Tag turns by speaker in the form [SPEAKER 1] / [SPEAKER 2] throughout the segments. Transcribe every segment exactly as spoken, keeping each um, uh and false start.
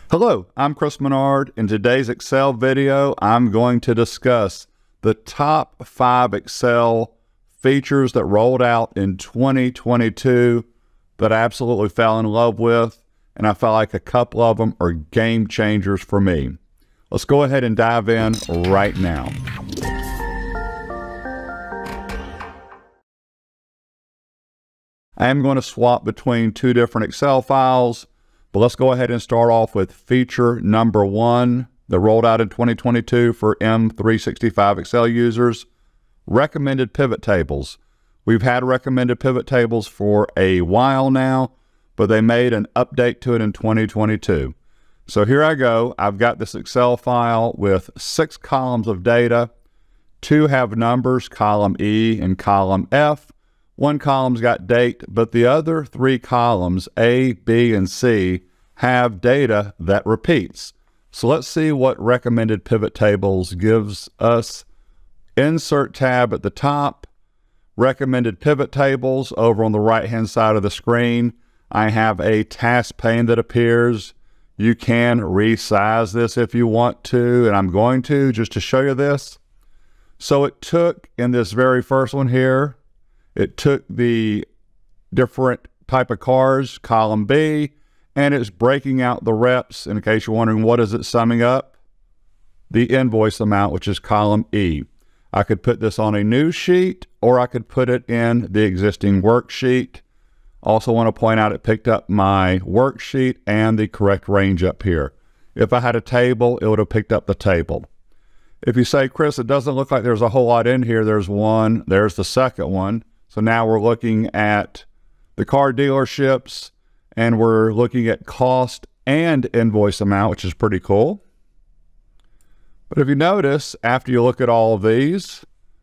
[SPEAKER 1] Hello, I'm Chris Menard. In today's Excel video, I'm going to discuss the top five Excel features that rolled out in twenty twenty-two that I absolutely fell in love with, and I felt like a couple of them are game changers for me. Let's go ahead and dive in right now. I am going to swap between two different Excel files. But let's go ahead and start off with feature number one that rolled out in twenty twenty-two for M three sixty-five Excel users, recommended pivot tables. We've had recommended pivot tables for a while now, but they made an update to it in twenty twenty-two. So here I go. I've got this Excel file with six columns of data. Two have numbers, column E and column F. One column's got date, but the other three columns, A, B, and C, have data that repeats. So let's see what recommended pivot tables gives us. Insert tab at the top, recommended pivot tables over on the right-hand side of the screen. I have a task pane that appears. You can resize this if you want to, and I'm going to just to show you this. So it took, in this very first one here, it took the different type of cars, column B, and it's breaking out the reps. In case you're wondering what is it summing up, the invoice amount, which is column E. I could put this on a new sheet, or I could put it in the existing worksheet. Also want to point out it picked up my worksheet and the correct range up here. If I had a table, it would have picked up the table. If you say, Chris, it doesn't look like there's a whole lot in here, there's one, there's the second one. So now we're looking at the car dealerships, and we're looking at cost and invoice amount, which is pretty cool. But if you notice, after you look at all of these,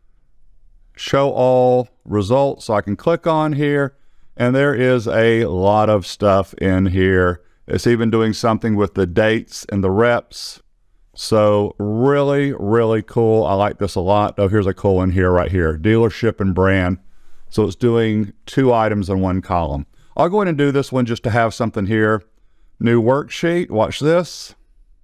[SPEAKER 1] show all results, so I can click on here, and there is a lot of stuff in here. It's even doing something with the dates and the reps. So really, really cool. I like this a lot. Oh, here's a cool one here, right here, dealership and brand. So it's doing two items in one column. I'll go ahead and do this one just to have something here. New worksheet, watch this.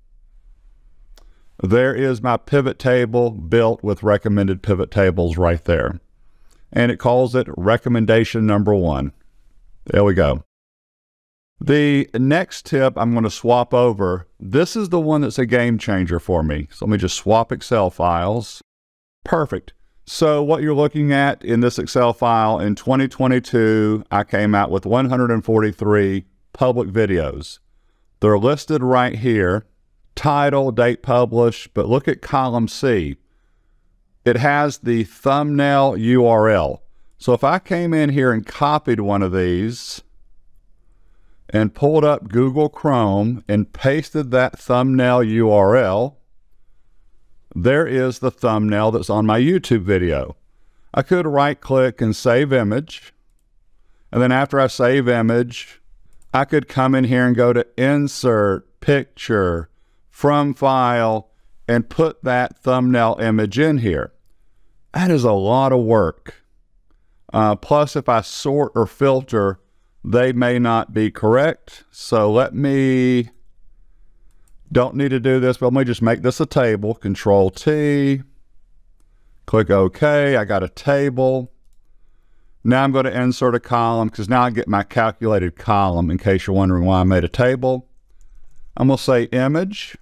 [SPEAKER 1] There is my pivot table built with recommended pivot tables right there. And it calls it recommendation number one. There we go. The next tip I'm going to swap over. This is the one that's a game changer for me. So let me just swap Excel files. Perfect. So what you're looking at in this Excel file in twenty twenty-two, I came out with one hundred forty-three public videos. They're listed right here, title, date published, but look at column C. It has the thumbnail U R L. So if I came in here and copied one of these and pulled up Google Chrome and pasted that thumbnail U R L, there is the thumbnail that's on my YouTube video. I could right click and save image. And then after I save image, I could come in here and go to insert, picture, from file, and put that thumbnail image in here. That is a lot of work. Uh, plus, if I sort or filter, they may not be correct. So let me... Don't need to do this, but let me just make this a table. Control T, click OK. I got a table. Now I'm going to insert a column because now I get my calculated column in case you're wondering why I made a table. I'm going to say image.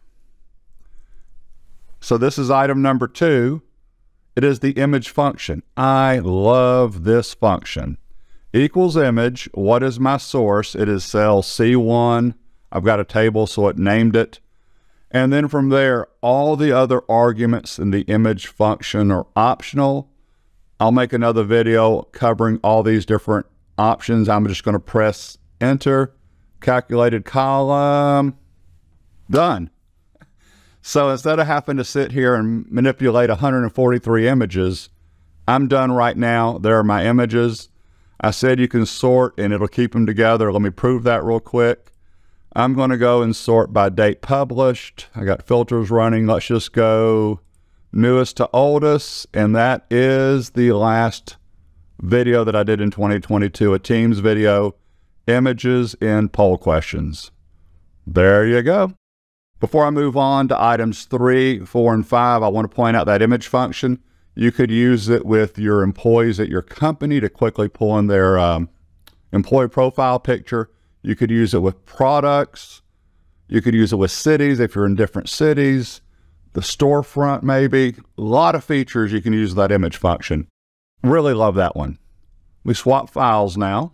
[SPEAKER 1] So this is item number two. It is the image function. I love this function. Equals image. What is my source? It is cell C one. I've got a table, so it named it. And then from there, all the other arguments in the image function are optional. I'll make another video covering all these different options. I'm just going to press enter, calculated column, done. So instead of having to sit here and manipulate one hundred forty-three images, I'm done right now. There are my images. I said you can sort and it'll keep them together. Let me prove that real quick. I'm going to go and sort by date published. I got filters running. Let's just go newest to oldest. And that is the last video that I did in twenty twenty-two, a Teams video, images in poll questions. There you go. Before I move on to items three, four, and five, I want to point out that image function. You could use it with your employees at your company to quickly pull in their um, employee profile picture. You could use it with products. You could use it with cities if you're in different cities. The storefront maybe. A lot of features you can use that image function. Really love that one. We swap files now.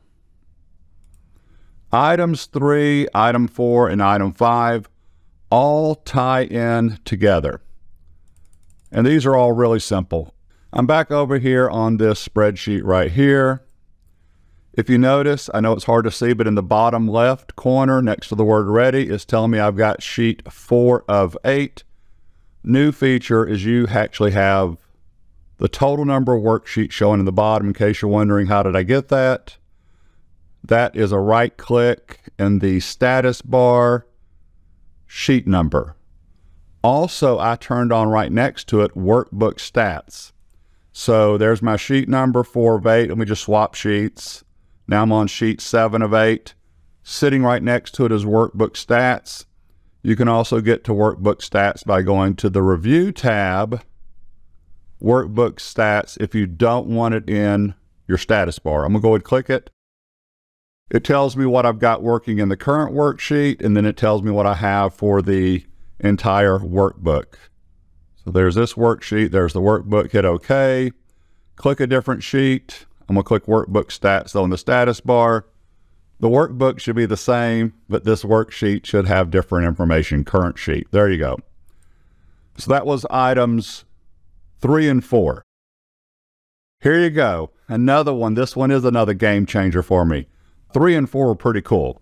[SPEAKER 1] Items three, item four, and item five all tie in together. And these are all really simple. I'm back over here on this spreadsheet right here. If you notice, I know it's hard to see, but in the bottom left corner next to the word ready is telling me I've got sheet four of eight. New feature is you actually have the total number of worksheets showing in the bottom in case you're wondering how did I get that. That is a right click in the status bar, sheet number. Also, I turned on right next to it workbook stats. So there's my sheet number four of eight. Let me just swap sheets. Now I'm on sheet seven of eight. Sitting right next to it is workbook stats. You can also get to workbook stats by going to the review tab, workbook stats, if you don't want it in your status bar. I'm gonna go ahead and click it. It tells me what I've got working in the current worksheet, and then it tells me what I have for the entire workbook. So there's this worksheet, there's the workbook, hit OK. Click a different sheet. I'm gonna click workbook stats though in the status bar. The workbook should be the same, but this worksheet should have different information, current sheet. There you go. So that was items three and four. Here you go. Another one. This one is another game changer for me. Three and four are pretty cool.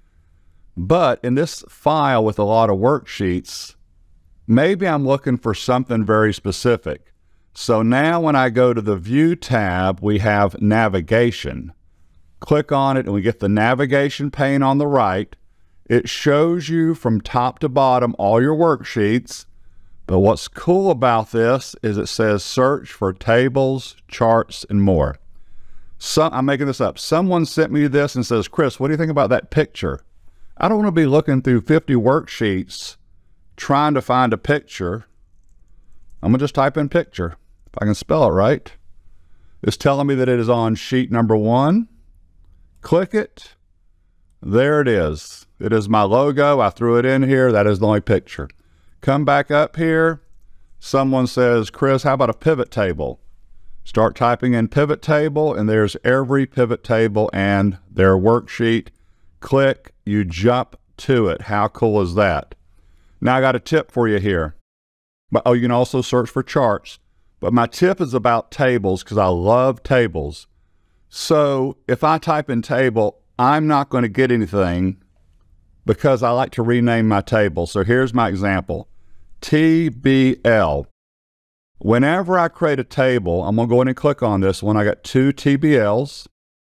[SPEAKER 1] But in this file with a lot of worksheets, maybe I'm looking for something very specific. So now when I go to the View tab, we have Navigation. Click on it and we get the navigation pane on the right. It shows you from top to bottom all your worksheets. But what's cool about this is it says search for tables, charts, and more. Some, I'm making this up. Someone sent me this and says, Chris, what do you think about that picture? I don't want to be looking through fifty worksheets trying to find a picture. I'm going to just type in picture, if I can spell it right. It's telling me that it is on sheet number one. Click it. There it is. It is my logo. I threw it in here. That is the only picture. Come back up here. Someone says, Chris, how about a pivot table? Start typing in pivot table, and there's every pivot table and their worksheet. Click, you jump to it. How cool is that? Now I got a tip for you here. But, oh, you can also search for charts. But my tip is about tables because I love tables. So if I type in table, I'm not going to get anything because I like to rename my table. So here's my example. T B L. Whenever I create a table, I'm going to go in and click on this one. I got two T B Ls.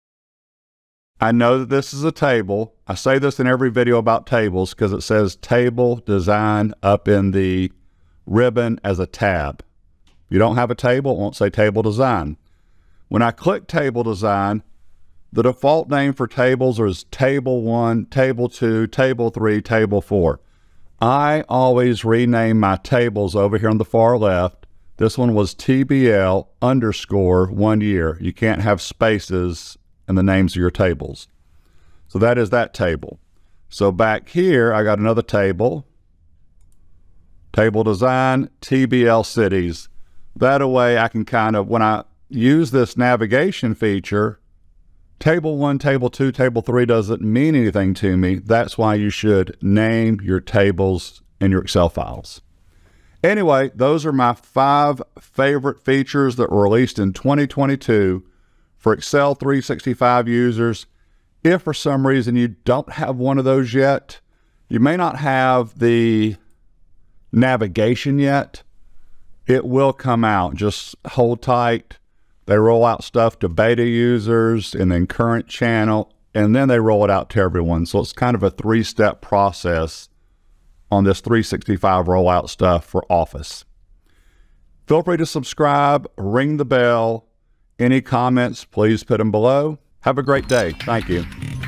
[SPEAKER 1] I know that this is a table. I say this in every video about tables because it says table design up in the ribbon as a tab. If you don't have a table, it won't say table design. When I click table design, the default name for tables is table one, table two, table three, table four. I always rename my tables over here on the far left. This one was T B L underscore one year. You can't have spaces in the names of your tables. So that is that table. So back here, I got another table. Table design, T B L cities. That way I can kind of, when I use this navigation feature, table one, table two, table three doesn't mean anything to me. That's why you should name your tables in your Excel files. Anyway, those are my five favorite features that were released in twenty twenty-two for Excel three sixty-five users. If for some reason you don't have one of those yet, you may not have the navigation yet. It will come out. Just hold tight. They roll out stuff to beta users and then current channel, and then they roll it out to everyone. So it's kind of a three-step process on this three sixty-five rollout stuff for Office. Feel free to subscribe, ring the bell. Any comments, please put them below. Have a great day. Thank you.